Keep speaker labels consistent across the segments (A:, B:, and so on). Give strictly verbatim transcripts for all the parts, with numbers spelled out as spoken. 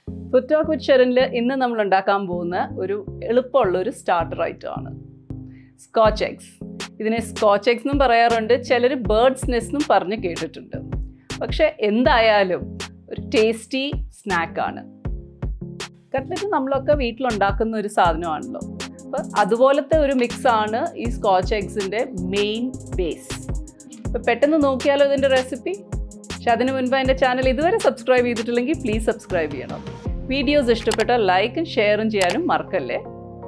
A: Food Talk with Sharon le innu nammal undakkan povuna oru eluppulla oru starter item aanu Scotch eggs. Idine Scotch eggs ennum parayarundi, chelaru bird's nest ennum parnju kettittundu. Pakshe endayalum oru tasty snack aanu. Cutlet nammalokke veetil undakkunna oru sadhanaanallo. Appo adupolathe oru mix aanu ee Scotch eggs inde main base. Appo pettannu nokkiyalo idinte recipe. പക്ഷെ അതിനു മുൻപ് എൻ്റെ channel ഇതുവരെ subscribe ചെയ്തിട്ടില്ലെങ്കിൽ please subscribe ചെയ്യണം. Videos ഇഷ്ടപ്പെട്ടാൽ ലൈക്കും ഷെയറും ചെയ്യാനും മറക്കല്ലേ.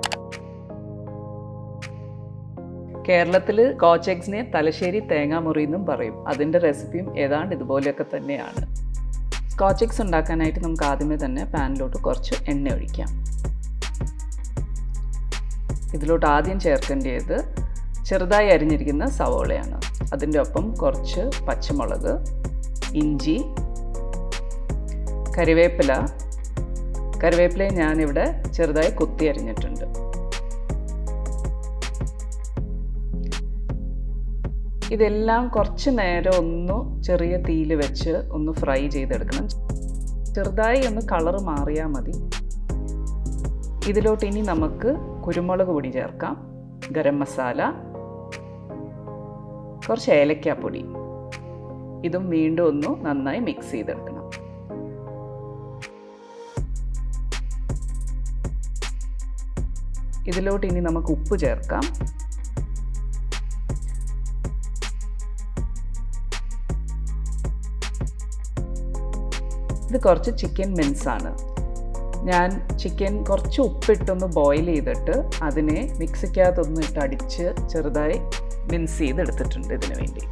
A: കേരളത്തിൽ സ്കോച്ച് എഗ്സിനെ തലശ്ശേരി തേങ്ങാമുറി എന്നും പറയും. അതിൻ്റെ റെസിപ്പിയും ഏതാണ്ട് ഇതുപോലെയൊക്കെ തന്നെയാണ്. സ്കോച്ച് എഗ്സ് ഉണ്ടാക്കാനായിട്ട് നമുക്ക് ആദ്യമേ തന്നെ പാനിലോട്ട് കുറച്ച് എണ്ണ ഒഴിക്കാം. ഇതിലോട്ട് ആദ്യം ചേർക്കേണ്ടത് ചെറുതായി അരിഞ്ഞിരിക്കുന്ന സവോളയാണ്. അതിൻ്റെ ഒപ്പം കുറച്ച് പച്ചമുളക്, ഇഞ്ചി, കറിവേപ്പില. കറിവേപ്പില ഞാനിവിടെ ചെറുതായി കൊത്തി അരിഞ്ഞിട്ടുണ്ട്. ഇതെല്ലാം കുറച്ച് നേരം ഒന്ന് ചെറിയ തീയിൽ വെച്ച് ഒന്ന് ഫ്രൈ ചെയ്തെടുക്കണം. ചെറുതായി ഒന്ന് കളർ മാറിയാൽ മതി. ഇതിലോട്ട് ഇനി നമുക്ക് കുരുമുളക് പൊടി ചേർക്കാം, ഗരം മസാല, കുറച്ച് ഏലക്കാപ്പൊടി. ഇതും വീണ്ടും ഒന്ന് നന്നായി മിക്സ് ചെയ്തെടുക്കണം. ഇതിലോട്ട് ഇനി നമുക്ക് ഉപ്പ് ചേർക്കാം. ഇത് കുറച്ച് ചിക്കൻ മിൻസാണ്. ഞാൻ ചിക്കൻ കുറച്ച് ഉപ്പിട്ടൊന്ന് ബോയിൽ ചെയ്തിട്ട് അതിനെ മിക്സിക്കകത്തൊന്ന് ഇട്ട് അടിച്ച് ചെറുതായി മിൻസ് ചെയ്തെടുത്തിട്ടുണ്ട് ഇതിനു വേണ്ടി.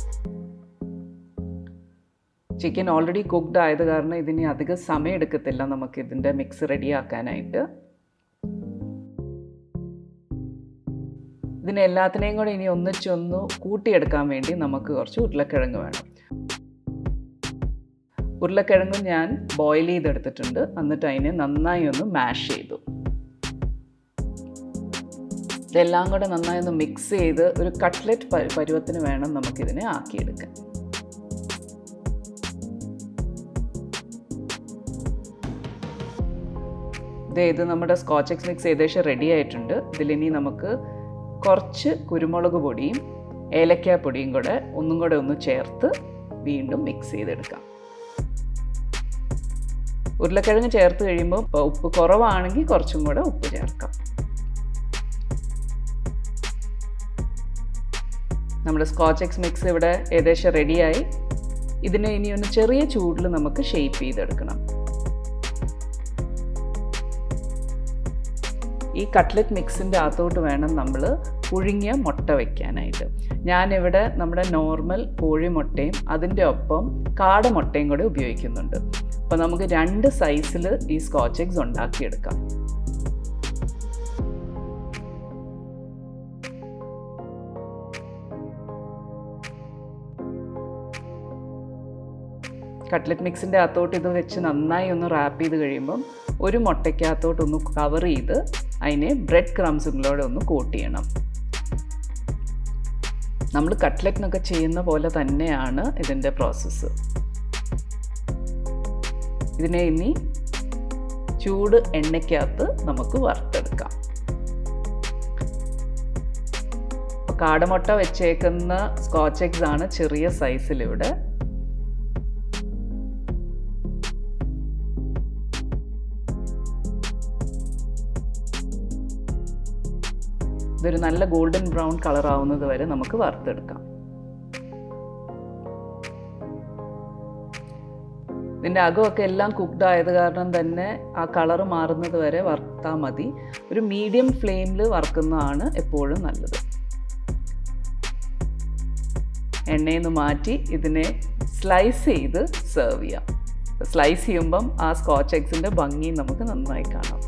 A: ചിക്കൻ ഓൾറെഡി കുക്ക്ഡ് ആയത് കാരണം ഇതിന് അധികം സമയം എടുക്കത്തില്ല നമുക്ക് ഇതിൻ്റെ മിക്സ് റെഡിയാക്കാനായിട്ട്. ഇതിനെ എല്ലാത്തിനെയും കൂടെ ഇനി ഒന്നിച്ചൊന്ന് കൂട്ടിയെടുക്കാൻ വേണ്ടി നമുക്ക് കുറച്ച് ഉരുളക്കിഴങ്ങ് വേണം. ഉരുളക്കിഴങ്ങ് ഞാൻ ബോയിൽ ചെയ്തെടുത്തിട്ടുണ്ട്. എന്നിട്ട് അതിനെ നന്നായി ഒന്ന് മാഷ് ചെയ്തു. ഇതെല്ലാം കൂടെ നന്നായി ഒന്ന് മിക്സ് ചെയ്ത് ഒരു കട്ട്ലറ്റ് പരുവത്തിന് വേണം നമുക്കിതിനെ ആക്കിയെടുക്കാൻ. ഇത് നമ്മുടെ സ്കോച്ച് എഗ്സ് മിക്സ് ഏകദേശം റെഡി ആയിട്ടുണ്ട്. ഇതിലിനി നമുക്ക് കുറച്ച് കുരുമുളക് പൊടിയും ഏലക്കാപ്പൊടിയും കൂടെ ഒന്നും കൂടെ ഒന്ന് ചേർത്ത് വീണ്ടും മിക്സ് ചെയ്തെടുക്കാം. ഉരുളക്കിഴങ്ങ് ചേർത്ത് കഴിയുമ്പോൾ ഉപ്പ് കുറവാണെങ്കിൽ കുറച്ചും കൂടെ ഉപ്പ് ചേർക്കാം. നമ്മുടെ സ്കോച്ച് എഗ്സ് മിക്സ് ഇവിടെ ഏകദേശം റെഡിയായി. ഇതിനെ ഇനി ഒന്ന് ചെറിയ ചൂടിൽ നമുക്ക് ഷേപ്പ് ചെയ്തെടുക്കണം. ഈ കട്ട്ലറ്റ് മിക്സിൻ്റെ അകത്തോട്ട് വേണം നമ്മൾ പുഴുങ്ങിയ മുട്ട വയ്ക്കാനായിട്ട്. ഞാനിവിടെ നമ്മുടെ നോർമൽ കോഴിമുട്ടയും അതിൻ്റെ ഒപ്പം കാടമുട്ടയും കൂടെ ഉപയോഗിക്കുന്നുണ്ട്. അപ്പോൾ നമുക്ക് രണ്ട് സൈസിൽ ഈ സ്കോച്ച് എഗ്സ് ഉണ്ടാക്കിയെടുക്കാം. കട്ട്ലറ്റ് മിക്സിൻ്റെ അകത്തോട്ട് ഇത് വെച്ച് നന്നായി ഒന്ന് റാപ്പ് ചെയ്ത് കഴിയുമ്പം ഒരു മുട്ടയ്ക്കകത്തോട്ടൊന്ന് കവർ ചെയ്ത് അതിനെ ബ്രെഡ് ക്രംസുകളോടെ ഒന്ന് കോട്ട് ചെയ്യണം. നമ്മൾ കട്ട്ലറ്റിനൊക്കെ ചെയ്യുന്ന പോലെ തന്നെയാണ് ഇതിൻ്റെ പ്രോസസ്സ്. ഇതിനെ ഇനി ചൂട് എണ്ണയ്ക്കകത്ത് നമുക്ക് വറുത്തെടുക്കാം. കാടമുട്ട വെച്ചേക്കുന്ന സ്കോച്ച് എഗ്സ് ആണ് ചെറിയ സൈസിലിവിടെ. ഇതൊരു നല്ല ഗോൾഡൻ ബ്രൗൺ കളർ ആവുന്നത് വരെ നമുക്ക് വറുത്തെടുക്കാം. ഇതിൻ്റെ അകമൊക്കെ എല്ലാം കുക്ക്ഡ് ആയത് കാരണം തന്നെ ആ കളർ മാറുന്നത് വരെ വറുത്താൽ മതി. ഒരു മീഡിയം ഫ്ലെയിമിൽ വറുക്കുന്നതാണ് എപ്പോഴും നല്ലത്. എണ്ണയിൽ നിന്ന് മാറ്റി ഇതിനെ സ്ലൈസ് ചെയ്ത് സെർവ് ചെയ്യാം. സ്ലൈസ് ചെയ്യുമ്പം ആ സ്കോച്ച് എഗ്സിൻ്റെ ഭംഗി നമുക്ക് നന്നായി കാണാം.